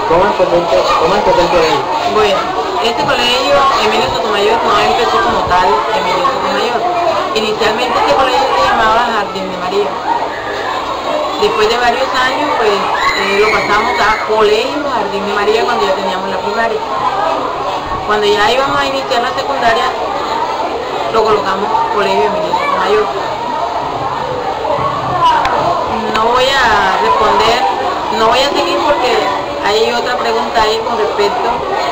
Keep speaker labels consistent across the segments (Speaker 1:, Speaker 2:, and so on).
Speaker 1: ¿Cómo empezó el colegio?
Speaker 2: Bueno, este colegio, Emilio Sotomayor, no empezó como tal Emilio Sotomayor. Inicialmente este colegio se llamaba Jardín de María. Después de varios años, pues lo pasamos a Colegio Jardín de María cuando ya teníamos la primaria. Cuando ya íbamos a iniciar la secundaria, lo colocamos Colegio Emilio Sotomayor. No voy a responder, no voy a seguir porque hay otra pregunta ahí con respecto.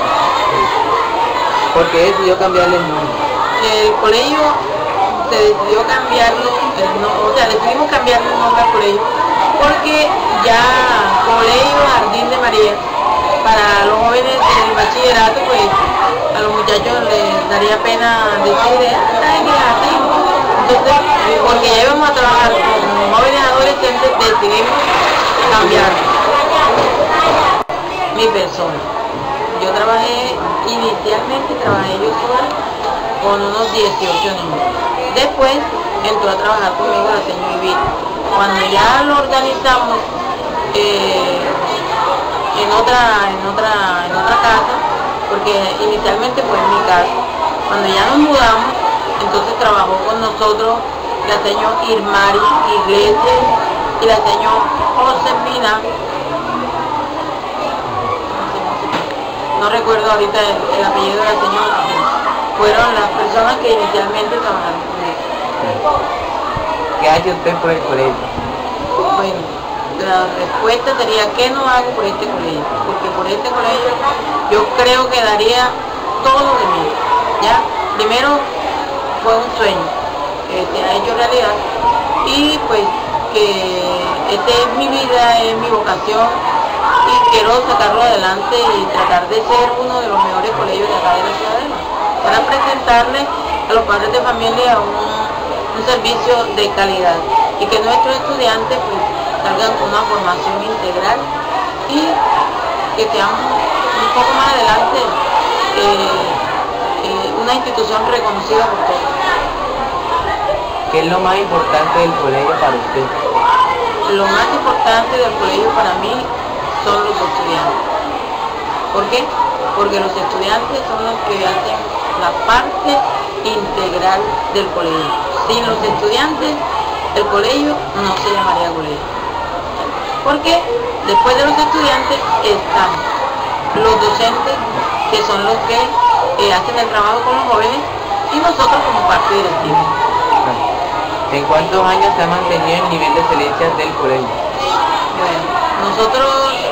Speaker 1: ¿Por qué decidió cambiarle el nombre?
Speaker 2: El colegio se decidió cambiarlo, decidimos cambiarle el nombre al colegio porque ya Colegio Jardín de María, para los jóvenes del bachillerato, pues a los muchachos les daría pena decir, ay, que jardín. Entonces, porque ya íbamos a trabajar con jóvenes adolescentes, decidimos cambiarlo. Mi persona. Yo inicialmente trabajé yo sola con unos 18 niños. Después entró a trabajar conmigo la señora Ivita. Cuando ya lo organizamos en otra casa, porque inicialmente fue en mi casa. Cuando ya nos mudamos, entonces trabajó con nosotros la señora Irmari Iglesias y la señora Josefina. No recuerdo ahorita el apellido de la señora. Fueron las personas que inicialmente trabajaron conmigo.
Speaker 1: ¿Qué hace usted por el colegio?
Speaker 2: Bueno, la respuesta sería ¿qué no hago por este colegio? Porque por este colegio yo creo que daría todo de mí. ¿Ya? Primero fue un sueño que se ha hecho realidad y pues que esta es mi vida, es mi vocación y quiero sacarlo adelante y tratar de ser uno de los mejores colegios de acá de la Ciudadela para presentarle a los padres de familia un servicio de calidad y que nuestros estudiantes pues salgan con una formación integral y que seamos un poco más adelante una institución reconocida por todos.
Speaker 1: ¿Qué es lo más importante del colegio para usted?
Speaker 2: Lo más importante del colegio para mí son los estudiantes. ¿Por qué? Porque los estudiantes son los que hacen la parte integral del colegio. Sin los estudiantes, el colegio no se llamaría colegio. Porque después de los estudiantes están los docentes, que son los que hacen el trabajo con los jóvenes, y nosotros como parte directiva.
Speaker 1: ¿En cuántos años se ha mantenido el nivel de excelencia del colegio?
Speaker 2: Bueno, nosotros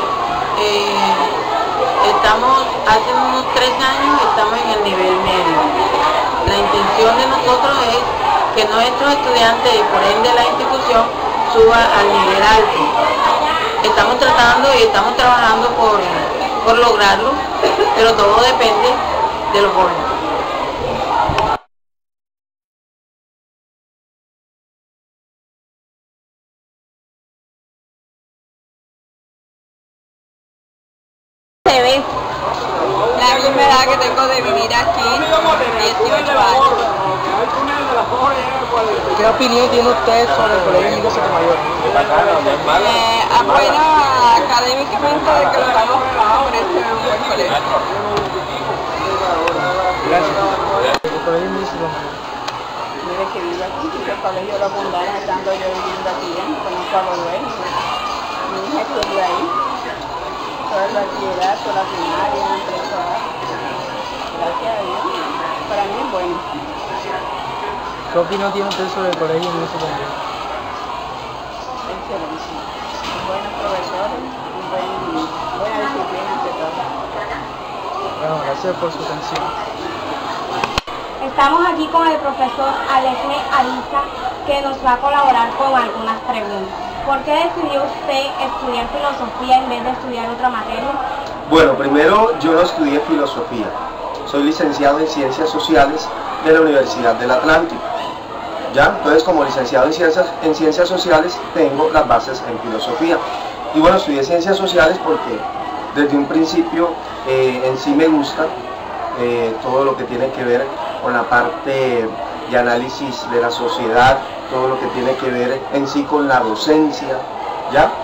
Speaker 2: hace unos 3 años estamos en el nivel medio. La intención de nosotros es que nuestros estudiantes y por ende la institución suba al nivel alto. Estamos tratando y estamos trabajando por lograrlo, pero todo depende de los jóvenes.
Speaker 3: La misma edad que tengo de vivir aquí, 18 años.
Speaker 1: ¿Qué opinión tiene usted sobre el colegio Emilio Sotomayor?
Speaker 3: Apoyo académicamente de que lo hagamos por este buen colegio.
Speaker 1: Gracias. El colegio Emilio Sotomayor.
Speaker 3: Desde que vivo aquí, el colegio lo fundaron estando yo viviendo aquí, conozco a los dueños. Mi hija estudió ahí. Todo el bachillerato, la primaria, empezó a... Gracias a Dios. Para mí es bueno.
Speaker 1: ¿Qué opinión tiene usted sobre el colegio Emilio Sotomayor?
Speaker 3: Excelente. Buenos profesores, buena disciplina ante todo.
Speaker 1: Bueno, gracias por su atención.
Speaker 4: Estamos aquí con el profesor Alexme Ariza, que nos va a colaborar con algunas preguntas. ¿Por qué decidió usted estudiar filosofía en vez de estudiar otra materia?
Speaker 5: Bueno, primero yo no estudié filosofía. Soy licenciado en Ciencias Sociales de la Universidad del Atlántico. ¿Ya? Entonces, como licenciado en Ciencias Sociales, tengo las bases en filosofía. Y bueno, estudié Ciencias Sociales porque desde un principio en sí me gusta todo lo que tiene que ver con la parte de análisis de la sociedad, todo lo que tiene que ver en sí con la docencia, ¿ya?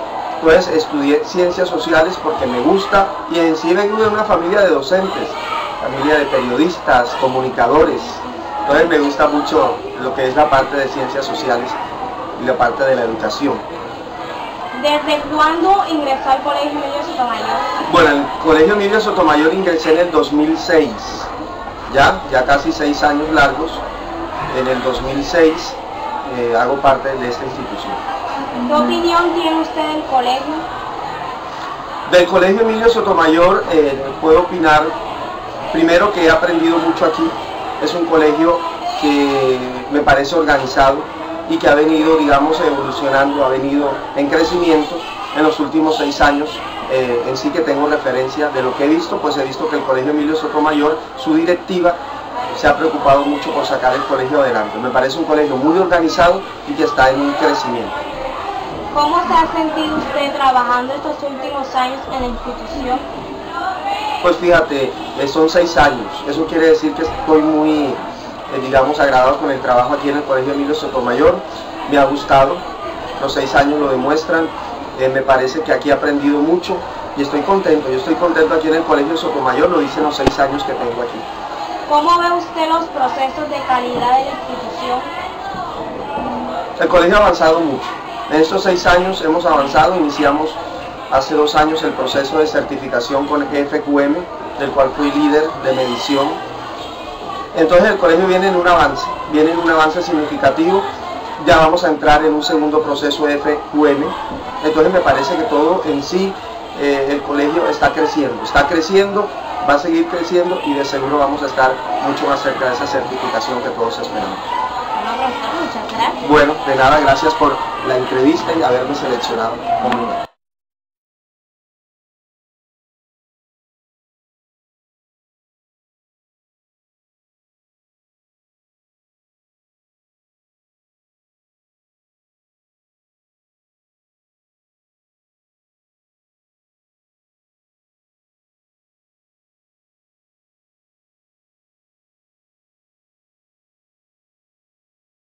Speaker 5: Entonces estudié ciencias sociales porque me gusta, y en sí vengo de una familia de docentes, familia de periodistas, comunicadores. Entonces me gusta mucho lo que es la parte de ciencias sociales y la parte de la educación.
Speaker 4: ¿Desde cuándo ingresó al Colegio Emilio Sotomayor?
Speaker 5: Bueno, el Colegio Emilio Sotomayor ingresé en el 2006, ya casi 6 años largos. En el 2006 hago parte de esta institución.
Speaker 4: ¿Qué opinión tiene usted del colegio?
Speaker 5: Del Colegio Emilio Sotomayor puedo opinar, primero, que he aprendido mucho aquí. Es un colegio que me parece organizado y que ha venido, digamos, evolucionando, ha venido en crecimiento en los últimos 6 años. En sí que tengo referencia de lo que he visto, pues he visto que el Colegio Emilio Sotomayor, su directiva, se ha preocupado mucho por sacar el colegio adelante. Me parece un colegio muy organizado y que está en un crecimiento.
Speaker 4: ¿Cómo se ha sentido usted trabajando estos últimos años en la institución?
Speaker 5: Pues fíjate, son 6 años. Eso quiere decir que estoy muy, digamos, agradado con el trabajo aquí en el Colegio Emilio Sotomayor. Me ha gustado, los 6 años lo demuestran. Me parece que aquí he aprendido mucho y estoy contento. Yo estoy contento aquí en el Colegio Sotomayor, lo hice en los 6 años que tengo aquí.
Speaker 4: ¿Cómo ve usted los procesos de calidad de la institución?
Speaker 5: El colegio ha avanzado mucho. En estos 6 años hemos avanzado. Iniciamos hace 2 años el proceso de certificación con FQM, del cual fui líder de medición. Entonces el colegio viene en un avance significativo. Ya vamos a entrar en un segundo proceso de FQM. Entonces me parece que todo en sí, el colegio está creciendo, va a seguir creciendo, y de seguro vamos a estar mucho más cerca de esa certificación que todos esperamos.
Speaker 4: Bueno, profesor, muchas gracias.
Speaker 5: Bueno, de nada, gracias por la entrevista y haberme seleccionado como